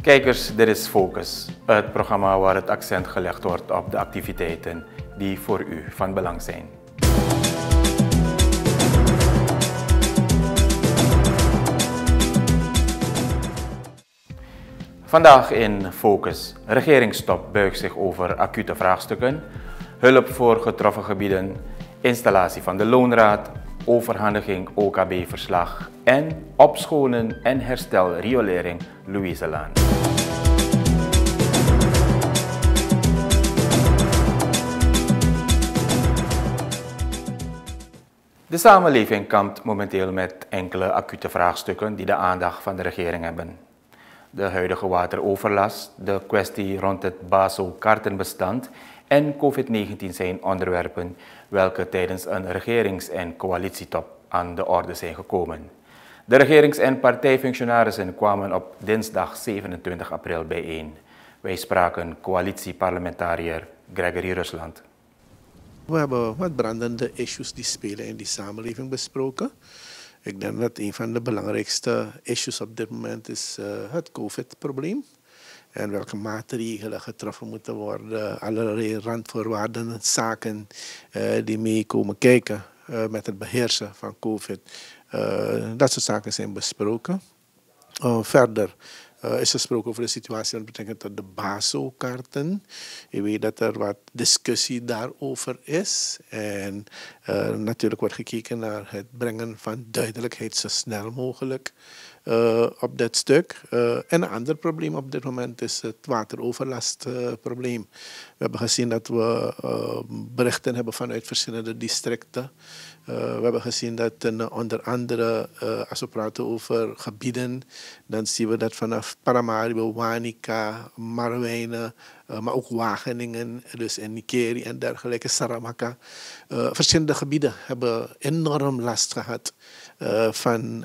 Kijkers, dit is Focus, het programma waar het accent gelegd wordt op de activiteiten die voor u van belang zijn. Vandaag in Focus. Regeringstop buigt zich over acute vraagstukken, hulp voor getroffen gebieden, installatie van de loonraad, overhandiging OKB-verslag en opschonen en herstel riolering Louiselaan. De samenleving kampt momenteel met enkele acute vraagstukken die de aandacht van de regering hebben. De huidige wateroverlast, de kwestie rond het BASO-kaartenbestand en COVID-19 zijn onderwerpen welke tijdens een regerings- en coalitietop aan de orde zijn gekomen. De regerings- en partijfunctionarissen kwamen op dinsdag 27 april bijeen. Wij spraken coalitieparlementariër Gregory Rusland. We hebben wat brandende issues die spelen in die samenleving besproken. Ik denk dat een van de belangrijkste issues op dit moment is het COVID-probleem. En welke maatregelen getroffen moeten worden, allerlei randvoorwaarden, zaken die mee komen kijken met het beheersen van COVID. Dat soort zaken zijn besproken. Verder is gesproken over de situatie met betrekking tot de BASO-kaarten. Je weet dat er wat discussie daarover is. En natuurlijk wordt gekeken naar het brengen van duidelijkheid zo snel mogelijk op dit stuk. En een ander probleem op dit moment is het wateroverlastprobleem. We hebben gezien dat we berichten hebben vanuit verschillende districten. We hebben gezien dat onder andere, als we praten over gebieden, dan zien we dat vanaf Paramaribo, Wanica, Marwijnen, maar ook Wageningen, dus in Nikeri en dergelijke, Saramaka. Verschillende gebieden hebben enorm last gehad van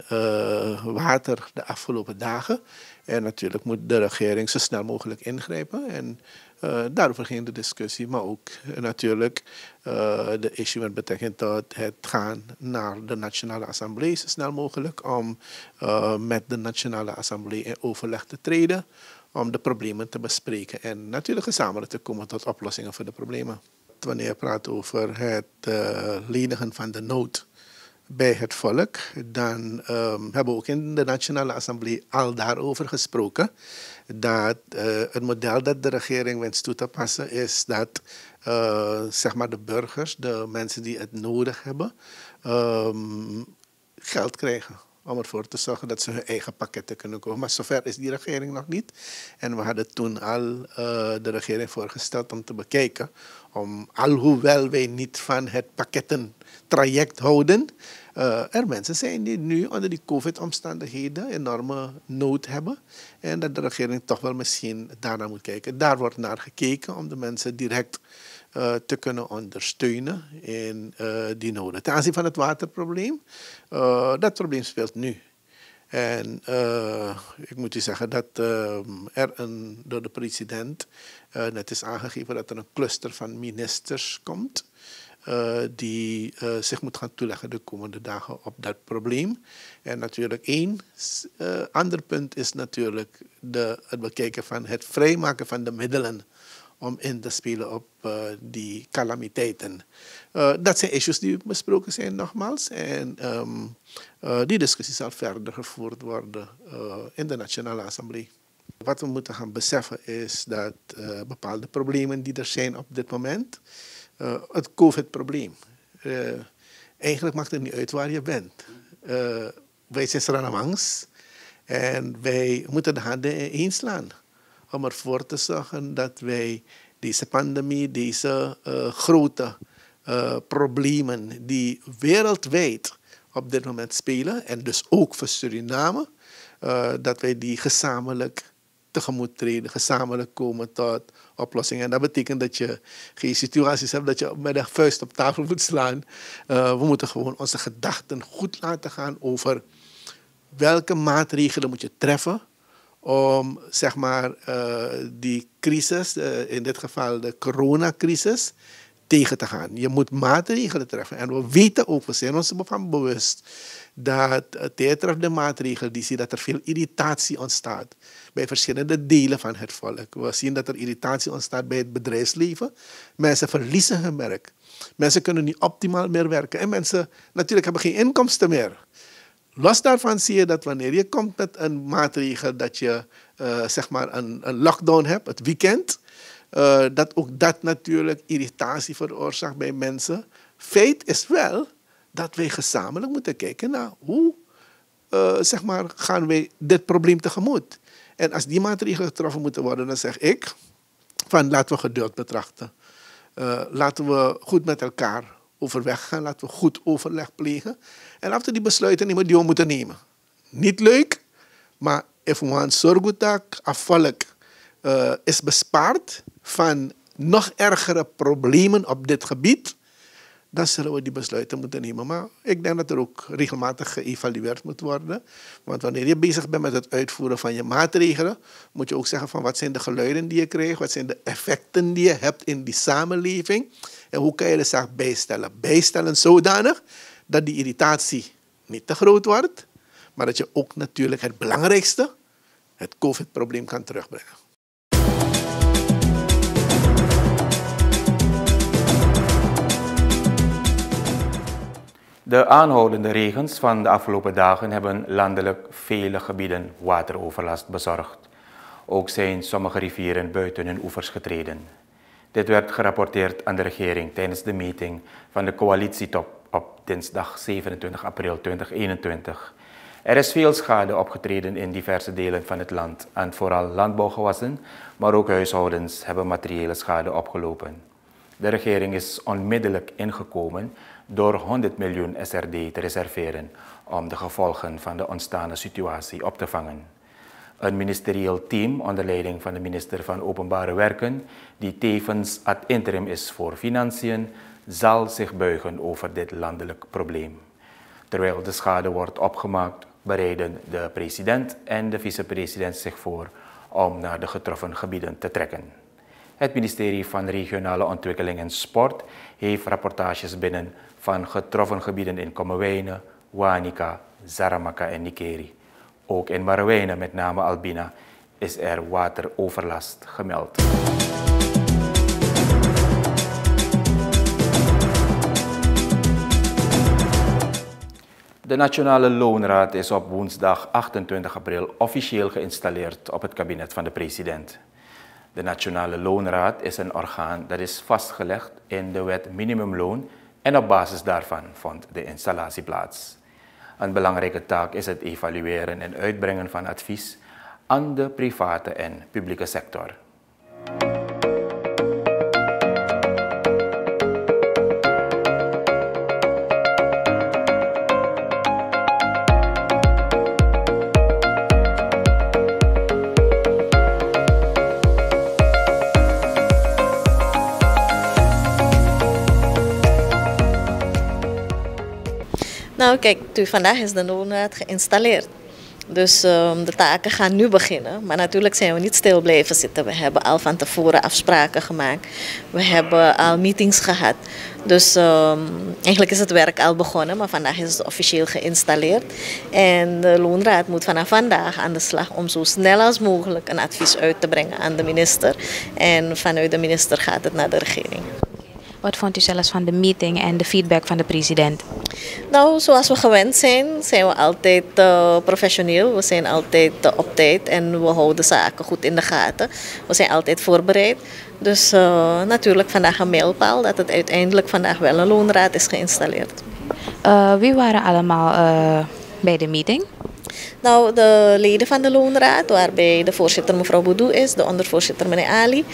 water de afgelopen dagen. En natuurlijk moet de regering zo snel mogelijk ingrijpen. En daarover ging de discussie, maar ook natuurlijk de issue met betrekking tot het gaan naar de Nationale Assemblée zo snel mogelijk om met de Nationale Assemblée in overleg te treden om de problemen te bespreken en natuurlijk gezamenlijk te komen tot oplossingen voor de problemen. Wanneer je praat over het lenigen van de nood bij het volk, dan hebben we ook in de Nationale Assemblée al daarover gesproken. Dat het model dat de regering wenst toe te passen is dat zeg maar de burgers, de mensen die het nodig hebben, geld krijgen. Om ervoor te zorgen dat ze hun eigen pakketten kunnen kopen. Maar zover is die regering nog niet. En we hadden toen al de regering voorgesteld om te bekijken. Alhoewel wij niet van het pakkettentraject houden. Er mensen zijn die nu onder die COVID-omstandigheden enorme nood hebben. En dat de regering toch wel misschien daarnaar moet kijken. Daar wordt naar gekeken om de mensen direct te kunnen ondersteunen in die noden. Ten aanzien van het waterprobleem, dat probleem speelt nu. En ik moet u zeggen dat er door de president net is aangegeven dat er een cluster van ministers komt die zich moet gaan toeleggen de komende dagen op dat probleem. En natuurlijk één ander punt is natuurlijk het bekijken van het vrijmaken van de middelen om in te spelen op die calamiteiten. Dat zijn issues die besproken zijn nogmaals. En die discussie zal verder gevoerd worden in de Nationale Assemblée. Wat we moeten gaan beseffen is dat bepaalde problemen die er zijn op dit moment, het COVID-probleem, eigenlijk maakt het niet uit waar je bent. Wij zijn Sranamangs en wij moeten de handen ineen slaan om ervoor te zorgen dat wij deze pandemie, deze grote problemen die wereldwijd op dit moment spelen, en dus ook voor Suriname, dat wij die gezamenlijk tegemoet treden, gezamenlijk komen tot oplossingen. En dat betekent dat je geen situaties hebt dat je met de vuist op tafel moet slaan. We moeten gewoon onze gedachten goed laten gaan over welke maatregelen moet je treffen om zeg maar die crisis, in dit geval de coronacrisis, tegen te gaan. Je moet maatregelen treffen. En we weten ook, we zijn ons ervan bewust dat tegen de maatregelen die zien dat er veel irritatie ontstaat bij verschillende delen van het volk. We zien dat er irritatie ontstaat bij het bedrijfsleven. Mensen verliezen hun werk. Mensen kunnen niet optimaal meer werken. En mensen natuurlijk hebben geen inkomsten meer. Los daarvan zie je dat wanneer je komt met een maatregel dat je zeg maar een lockdown hebt, het weekend, dat ook dat natuurlijk irritatie veroorzaakt bij mensen. Feit is wel dat wij gezamenlijk moeten kijken naar hoe zeg maar, gaan wij dit probleem tegemoet. En als die maatregelen getroffen moeten worden, dan zeg ik van laten we geduld betrachten. Laten we goed met elkaar overweg gaan. Laten we goed overleg plegen. En laten we die besluiten nemen die we moeten nemen. Niet leuk, maar if we zorgen dat het volk is bespaard van nog ergere problemen op dit gebied, dan zullen we die besluiten moeten nemen. Maar ik denk dat er ook regelmatig geëvalueerd moet worden. Want wanneer je bezig bent met het uitvoeren van je maatregelen, moet je ook zeggen van wat zijn de geluiden die je krijgt, wat zijn de effecten die je hebt in die samenleving en hoe kan je de zaak bijstellen. Bijstellen zodanig dat die irritatie niet te groot wordt, maar dat je ook natuurlijk het belangrijkste, het COVID-probleem kan terugbrengen. De aanhoudende regens van de afgelopen dagen hebben landelijk vele gebieden wateroverlast bezorgd. Ook zijn sommige rivieren buiten hun oevers getreden. Dit werd gerapporteerd aan de regering tijdens de meeting van de coalitietop op dinsdag 27 april 2021. Er is veel schade opgetreden in diverse delen van het land en vooral landbouwgewassen, maar ook huishoudens hebben materiële schade opgelopen. De regering is onmiddellijk ingekomen door 100 miljoen SRD te reserveren om de gevolgen van de ontstane situatie op te vangen. Een ministerieel team onder leiding van de minister van Openbare Werken, die tevens ad interim is voor Financiën, zal zich buigen over dit landelijk probleem. Terwijl de schade wordt opgemaakt, bereiden de president en de vicepresident zich voor om naar de getroffen gebieden te trekken. Het ministerie van Regionale Ontwikkeling en Sport heeft rapportages binnen van getroffen gebieden in Kommerwijnen, Wanica, Zaramaka en Nikeri. Ook in Marowijnen, met name Albina, is er wateroverlast gemeld. De Nationale Loonraad is op woensdag 28 april officieel geïnstalleerd op het kabinet van de president. De Nationale Loonraad is een orgaan dat is vastgelegd in de wet minimumloon en op basis daarvan vond de installatie plaats. Een belangrijke taak is het evalueren en uitbrengen van advies aan de private en publieke sector. Nou kijk, vandaag is de Loonraad geïnstalleerd. Dus de taken gaan nu beginnen. Maar natuurlijk zijn we niet stil blijven zitten. We hebben al van tevoren afspraken gemaakt. We hebben al meetings gehad. Dus eigenlijk is het werk al begonnen. Maar vandaag is het officieel geïnstalleerd. En de Loonraad moet vanaf vandaag aan de slag om zo snel als mogelijk een advies uit te brengen aan de minister. En vanuit de minister gaat het naar de regering. Wat vond u zelfs van de meeting en de feedback van de president? Nou, zoals we gewend zijn, zijn we altijd professioneel. We zijn altijd op tijd en we houden zaken goed in de gaten. We zijn altijd voorbereid. Dus natuurlijk vandaag een mijlpaal dat het uiteindelijk vandaag wel een loonraad is geïnstalleerd. Wie waren allemaal bij de meeting? Nou, de leden van de loonraad, waarbij de voorzitter mevrouw Boudou is, de ondervoorzitter meneer Ali,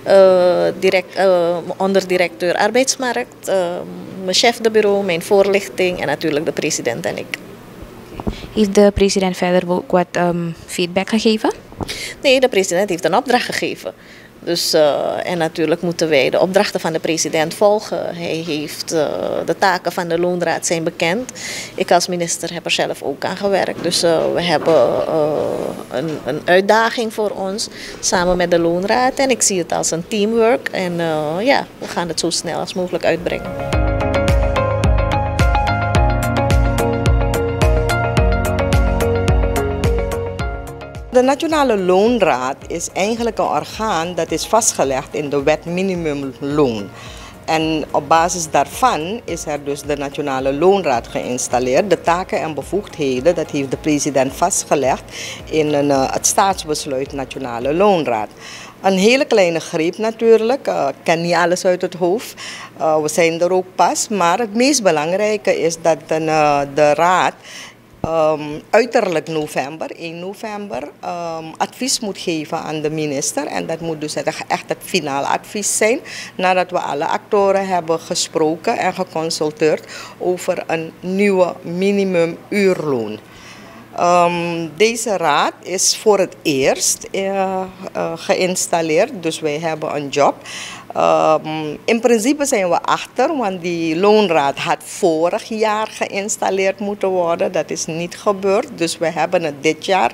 onderdirecteur arbeidsmarkt, mijn chef de bureau, mijn voorlichting en natuurlijk de president en ik. Heeft de president verder ook wat feedback gegeven? Nee, de president heeft een opdracht gegeven. Dus, en natuurlijk moeten wij de opdrachten van de president volgen. Hij heeft, de taken van de loonraad zijn bekend. Ik als minister heb er zelf ook aan gewerkt. Dus we hebben een uitdaging voor ons samen met de loonraad. En ik zie het als een teamwork. En ja, we gaan het zo snel als mogelijk uitbrengen. De Nationale Loonraad is eigenlijk een orgaan dat is vastgelegd in de wet minimumloon. En op basis daarvan is er dus de Nationale Loonraad geïnstalleerd. De taken en bevoegdheden, dat heeft de president vastgelegd in het staatsbesluit Nationale Loonraad. Een hele kleine greep natuurlijk, ik ken niet alles uit het hoofd. We zijn er ook pas, maar het meest belangrijke is dat de raad uiterlijk november, 1 november, advies moet geven aan de minister. En dat moet dus echt het finale advies zijn, nadat we alle actoren hebben gesproken en geconsulteerd over een nieuwe minimumuurloon. Deze raad is voor het eerst geïnstalleerd, dus wij hebben een job. In principe zijn we achter, want die loonraad had vorig jaar geïnstalleerd moeten worden. Dat is niet gebeurd, dus we hebben het dit jaar.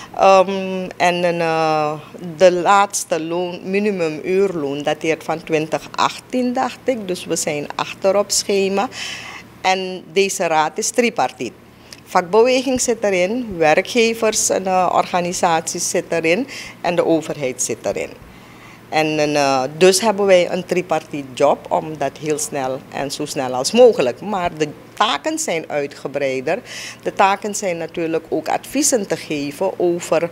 En de laatste minimumuurloon dateert van 2018, dacht ik. Dus we zijn achter op schema. En deze raad is tripartiet. Vakbeweging zit erin, werkgevers en organisaties zitten erin en de overheid zit erin. En dus hebben wij een tripartiet job om dat heel snel en zo snel als mogelijk. Maar de taken zijn uitgebreider. De taken zijn natuurlijk ook adviezen te geven over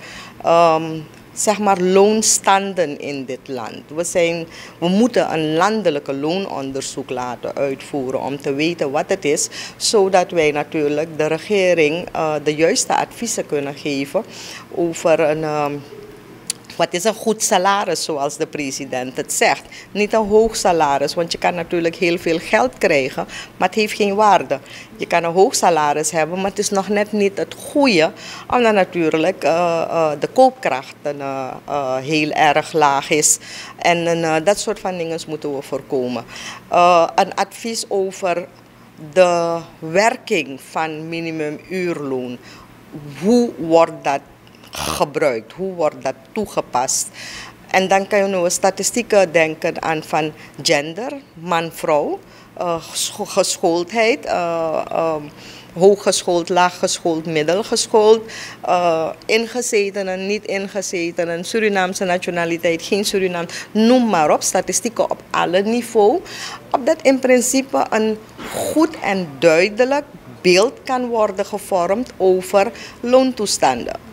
zeg maar loonstanden in dit land. We moeten een landelijke loononderzoek laten uitvoeren om te weten wat het is, zodat wij natuurlijk de regering de juiste adviezen kunnen geven over wat is een goed salaris, zoals de president het zegt. Niet een hoog salaris, want je kan natuurlijk heel veel geld krijgen, maar het heeft geen waarde. Je kan een hoog salaris hebben, maar het is nog net niet het goede, omdat natuurlijk de koopkracht heel erg laag is. En dat soort van dingen moeten we voorkomen. Een advies over de werking van minimumuurloon. Hoe wordt dat gebruikt? Hoe wordt dat toegepast? En dan kunnen we statistieken denken aan van gender, man-vrouw, geschooldheid, hooggeschoold, laaggeschoold, middelgeschoold, ingezetenen, niet ingezetenen, Surinaamse nationaliteit, geen Surinaam, noem maar op, statistieken op alle niveaus, opdat in principe een goed en duidelijk beeld kan worden gevormd over loontoestanden.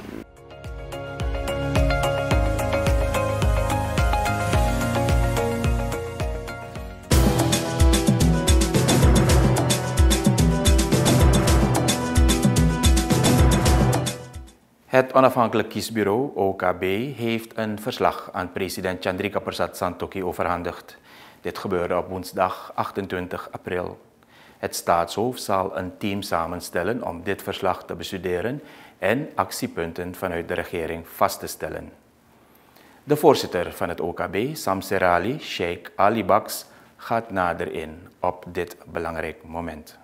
Het Onafhankelijk Kiesbureau, OKB, heeft een verslag aan president Chandrika Persat Santokhi overhandigd. Dit gebeurde op woensdag 28 april. Het staatshoofd zal een team samenstellen om dit verslag te bestuderen en actiepunten vanuit de regering vast te stellen. De voorzitter van het OKB, Samserali Sheikh Ali Baks, gaat nader in op dit belangrijk moment.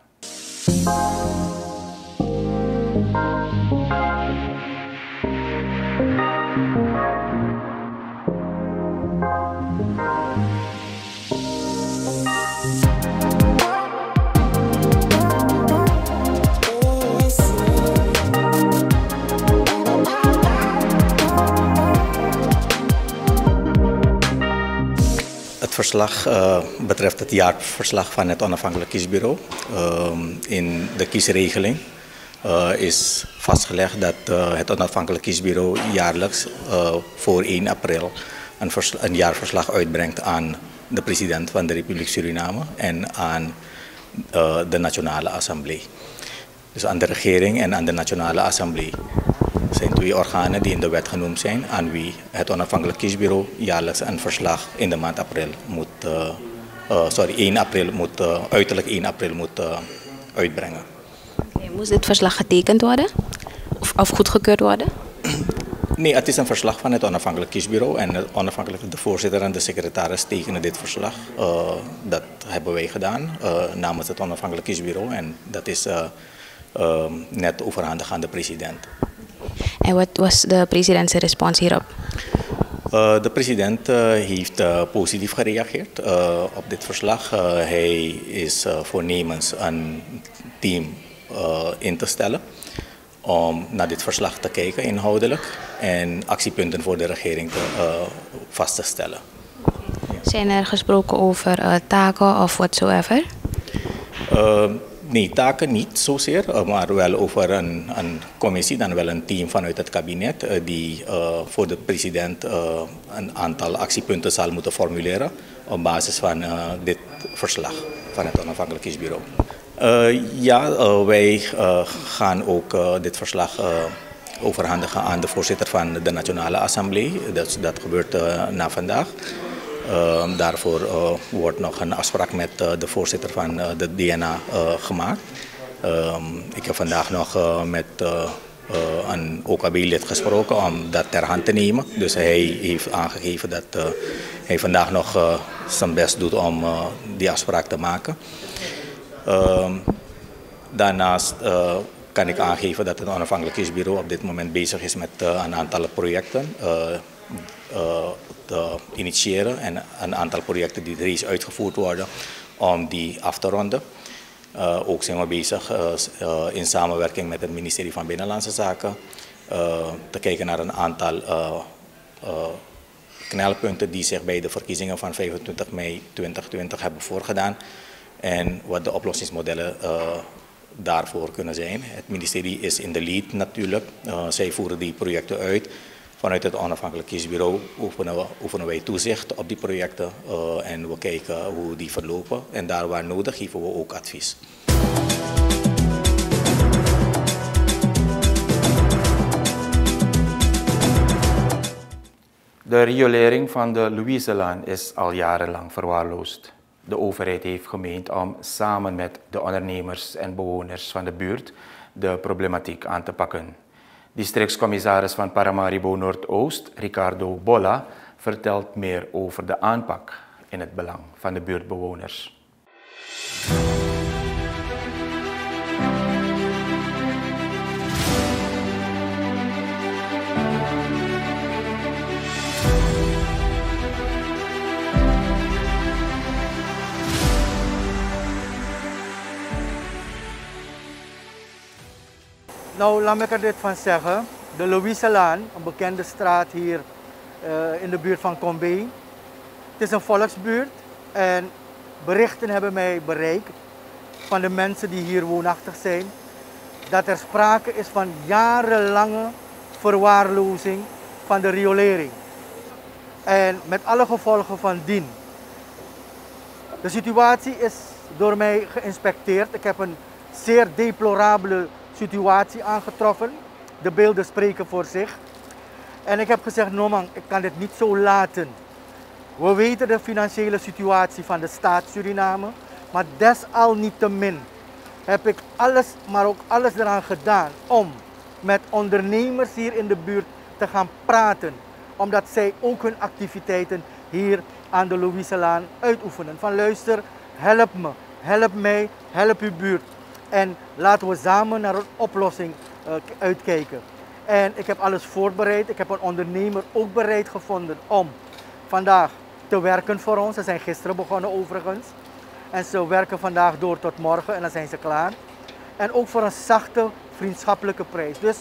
Het verslag betreft het jaarverslag van het Onafhankelijk Kiesbureau. In de kiesregeling is vastgelegd dat het Onafhankelijk Kiesbureau jaarlijks voor 1 april een jaarverslag uitbrengt aan de president van de Republiek Suriname en aan de Nationale Assemblée. Dus aan de regering en aan de Nationale Assemblée. Er zijn 2 organen die in de wet genoemd zijn, aan wie het Onafhankelijk Kiesbureau jaarlijks een verslag in de maand april uiterlijk 1 april moet uitbrengen. Moest dit verslag getekend worden? of goedgekeurd worden? Nee, het is een verslag van het onafhankelijk kiesbureau en de voorzitter en de secretaris tekenen dit verslag. Dat hebben wij gedaan namens het onafhankelijk kiesbureau en dat is net overhandigd aan de president. En wat was de president's respons hierop? De president heeft positief gereageerd op dit verslag. Hij is voornemens een team in te stellen om naar dit verslag te kijken inhoudelijk en actiepunten voor de regering vast te stellen. Zijn er gesproken over taken of whatsoever? Nee, taken niet zozeer, maar wel over een commissie, dan wel een team vanuit het kabinet die voor de president een aantal actiepunten zal moeten formuleren op basis van dit verslag van het onafhankelijk kiesbureau. Wij gaan ook dit verslag overhandigen aan de voorzitter van de Nationale Assemblée. Dat gebeurt na vandaag. Daarvoor wordt nog een afspraak met de voorzitter van de DNA gemaakt. Ik heb vandaag nog met een OKB-lid gesproken om dat ter hand te nemen. Dus hij heeft aangegeven dat hij vandaag nog zijn best doet om die afspraak te maken. Daarnaast kan ik aangeven dat het onafhankelijk kiesbureau op dit moment bezig is met een aantal projecten te initiëren en een aantal projecten die reeds uitgevoerd worden om die af te ronden. Ook zijn we bezig in samenwerking met het ministerie van Binnenlandse Zaken te kijken naar een aantal knelpunten die zich bij de verkiezingen van 25 mei 2020 hebben voorgedaan en wat de oplossingsmodellen daarvoor kunnen zijn. Het ministerie is in de lead natuurlijk. Zij voeren die projecten uit. Vanuit het onafhankelijk kiesbureau oefenen wij toezicht op die projecten en we kijken hoe die verlopen. En daar waar nodig geven we ook advies. De riolering van de Louiselaan is al jarenlang verwaarloosd. De overheid heeft gemeend om samen met de ondernemers en bewoners van de buurt de problematiek aan te pakken. Districtscommissaris van Paramaribo Noordoost, Ricardo Bolla, vertelt meer over de aanpak in het belang van de buurtbewoners. Nou, laat me er dit van zeggen. De Louiselaan, een bekende straat hier in de buurt van Combe. Het is een volksbuurt en berichten hebben mij bereikt van de mensen die hier woonachtig zijn, dat er sprake is van jarenlange verwaarlozing van de riolering. En met alle gevolgen van dien. De situatie is door mij geïnspecteerd. Ik heb een zeer deplorabele situatie aangetroffen. De beelden spreken voor zich. En ik heb gezegd, no man, ik kan dit niet zo laten. We weten de financiële situatie van de staat Suriname, maar desalniettemin heb ik alles, maar ook alles eraan gedaan om met ondernemers hier in de buurt te gaan praten. Omdat zij ook hun activiteiten hier aan de Louiselaan uitoefenen. Van luister, help me, help mij, help uw buurt. En laten we samen naar een oplossing uitkijken. En ik heb alles voorbereid. Ik heb een ondernemer ook bereid gevonden om vandaag te werken voor ons. Ze zijn gisteren begonnen overigens. En ze werken vandaag door tot morgen en dan zijn ze klaar. En ook voor een zachte, vriendschappelijke prijs. Dus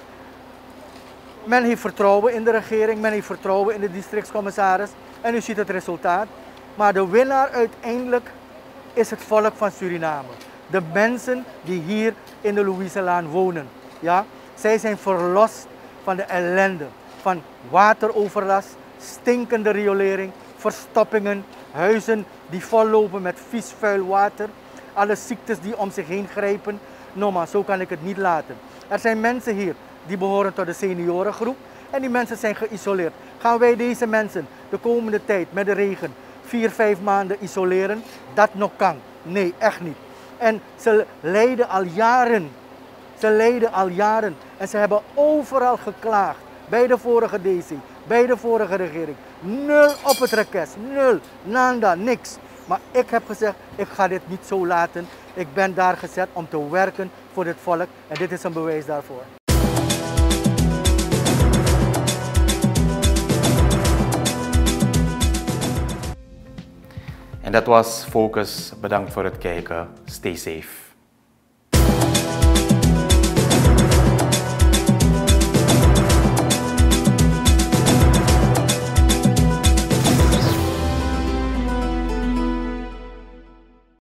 men heeft vertrouwen in de regering, men heeft vertrouwen in de districtscommissaris. En u ziet het resultaat. Maar de winnaar uiteindelijk is het volk van Suriname. De mensen die hier in de Louiselaan wonen. Ja? Zij zijn verlost van de ellende, van wateroverlast, stinkende riolering, verstoppingen, huizen die vollopen met vies vuil water, alle ziektes die om zich heen grijpen. No maar, zo kan ik het niet laten. Er zijn mensen hier die behoren tot de seniorengroep en die mensen zijn geïsoleerd. Gaan wij deze mensen de komende tijd met de regen 4-5 maanden isoleren? Dat nog kan. Nee, echt niet. En ze lijden al jaren Ze lijden al jaren en ze hebben overal geklaagd. Bij de vorige DC, bij de vorige regering. 0 op het request, 0, nada, niks. Maar ik heb gezegd, ik ga dit niet zo laten. Ik ben daar gezet om te werken voor dit volk en dit is een bewijs daarvoor. En dat was Focus. Bedankt voor het kijken. Stay safe.